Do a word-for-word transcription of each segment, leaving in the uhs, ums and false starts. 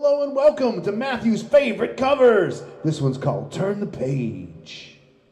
Hello and welcome to Matthew's favorite covers. This one's called Turn the Page.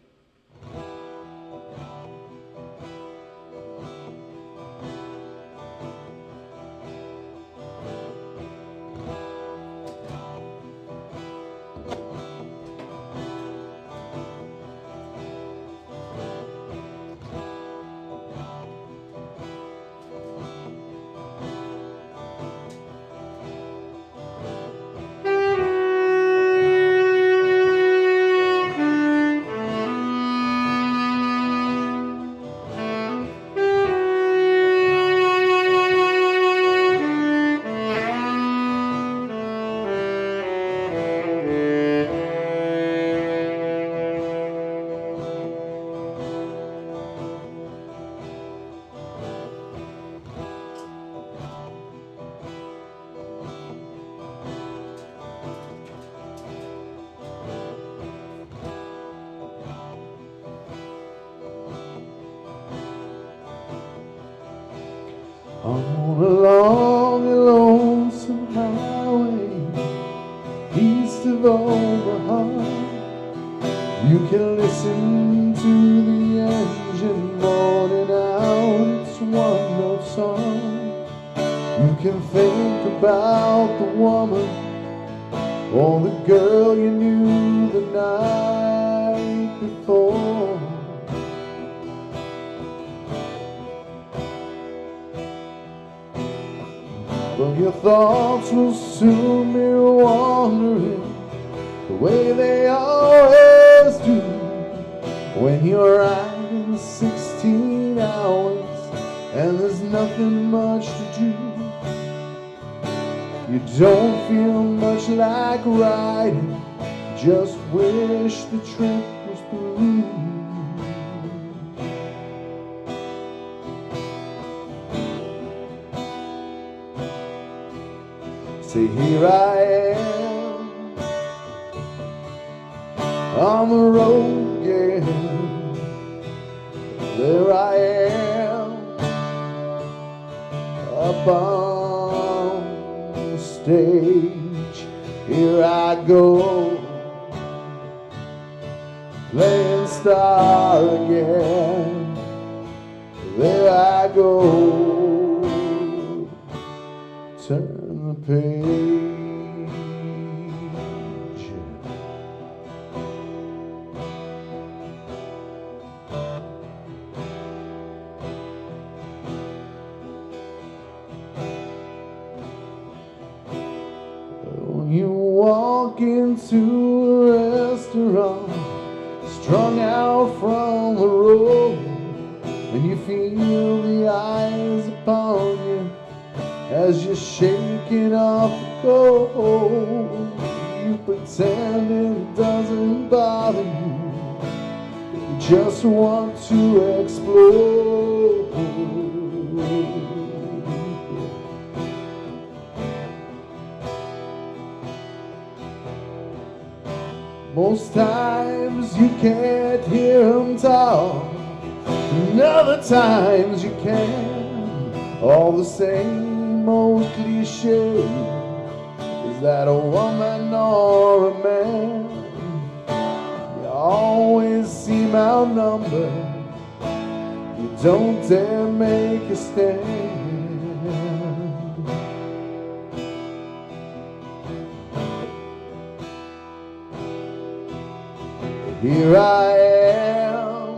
On a long and lonesome highway east of Omaha, you can listen to the engine moaning out its one-note song. You can think about the woman or the girl you knew the night before. But your thoughts will soon be wandering the way they always do when you're riding sixteen hours and there's nothing much to do. You don't feel much like riding, just wish the trip was through. Say, here I am on the road again. There I am up on the stage. Here I go, playing star again. There I go, turn the page. When you walk into a restaurant, strung out from the road, and you feel the eyes upon you as you're shaking off the cold, you pretend it doesn't bother you, you just want to explode. Most times you can't hear them talk, and other times you can. All the same old cliche, is that a woman or a man? You always seem outnumbered, you don't dare make a stand. Here I am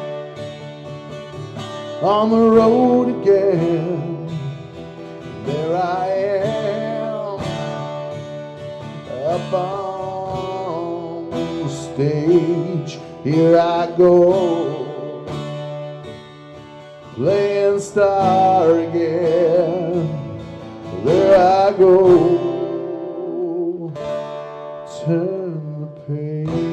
on the road again. There I am up on the stage. Here I go, playing star again. There I go, turn the page.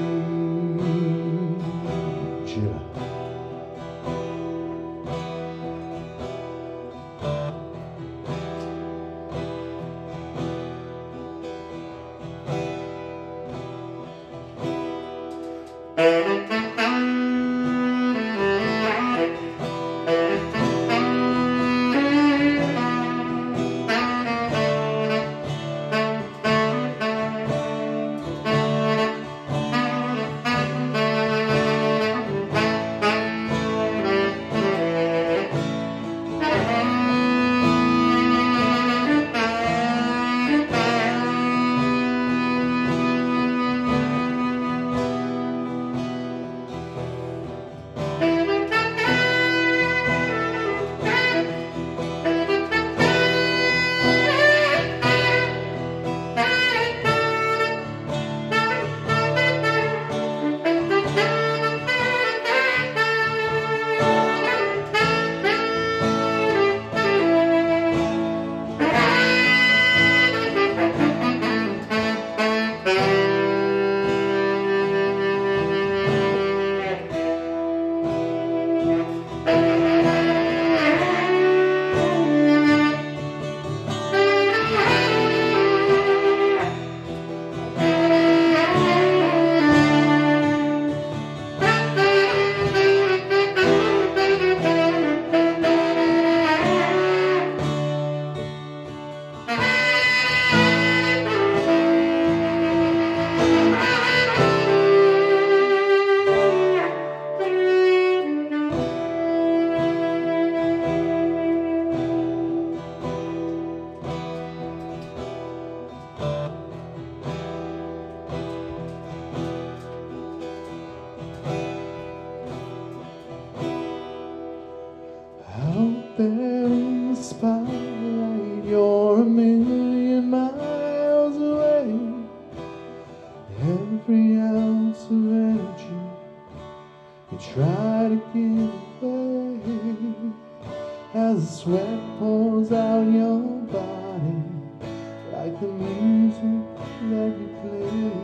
every ounce of energy. You try to give away as the sweat pours out your body, like the music that you play.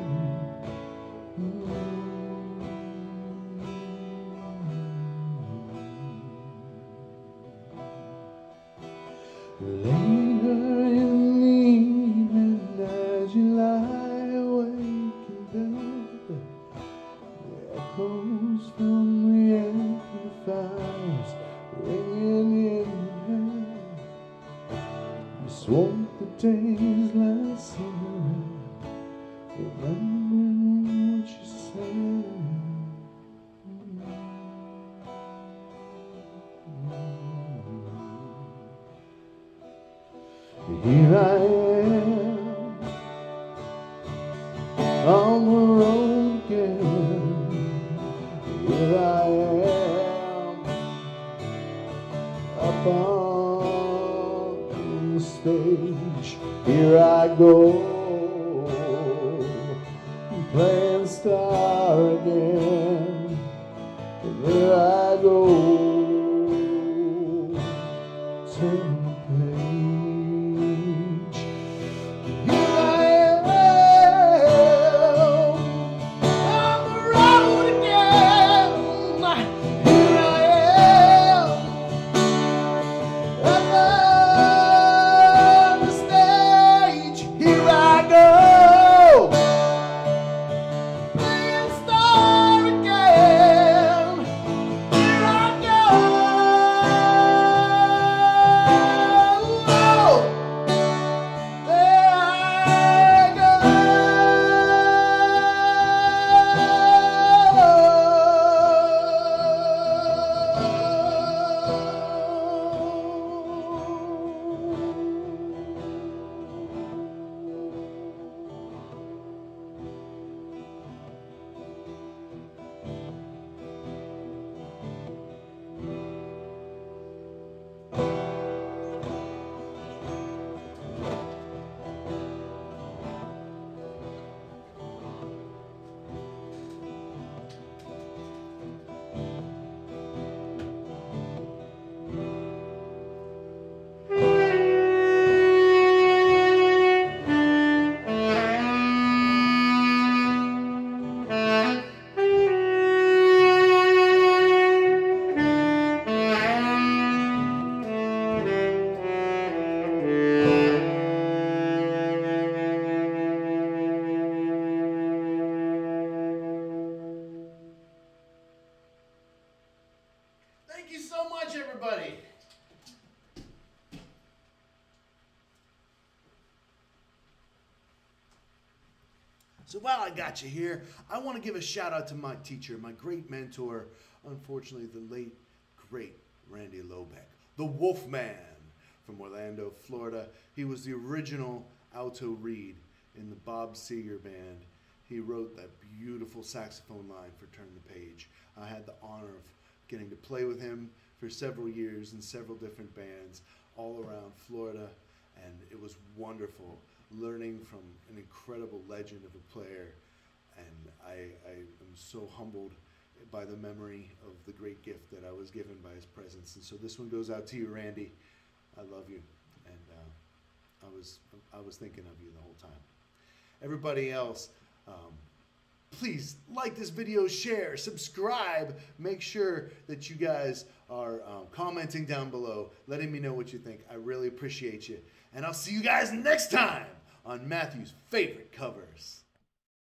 Later in the evening, as you lie awake in bed, the echoes from the amplifiers ringing in your head. You swore the days last summer, remembering what you said. Here I am on the road again. Here I am up on the stage. Here I go, playing the star again. And here I go, turn the page. Thank you so much, everybody. So while I got you here, I want to give a shout out to my teacher, my great mentor, unfortunately the late, great Randy Lobeck, the Wolfman from Orlando, Florida. He was the original Alto Reed in the Bob Seger band. He wrote that beautiful saxophone line for Turn the Page. I had the honor of getting to play with him for several years in several different bands all around Florida, and it was wonderful learning from an incredible legend of a player, and I, I am so humbled by the memory of the great gift that I was given by his presence. And so this one goes out to you, Randy. I love you, and uh, I was I was thinking of you the whole time. Everybody else, um, please like this video, share, subscribe. Make sure that you guys are um, commenting down below, letting me know what you think. I really appreciate you. And I'll see you guys next time on Matthew's Favorite Covers.